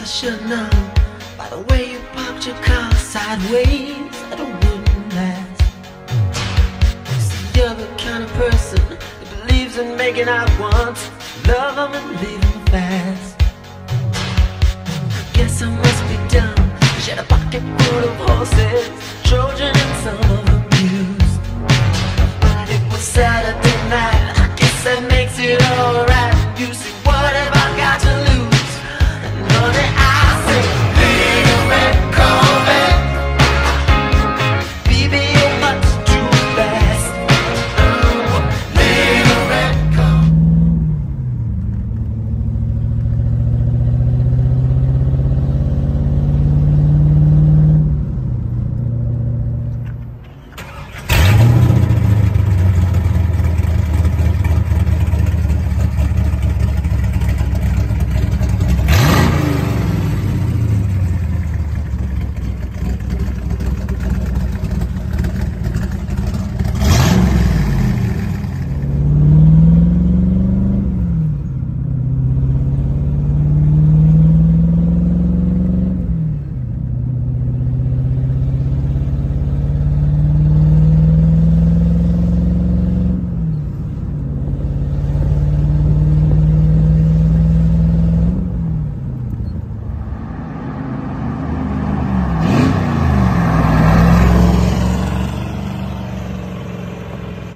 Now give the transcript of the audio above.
should know by the way you parked your car sideways that it wouldn't last. See, you're the kind of person that believes in making out once, love them and leave them fast. I guess I must be dumb. She had a pocket full of horses,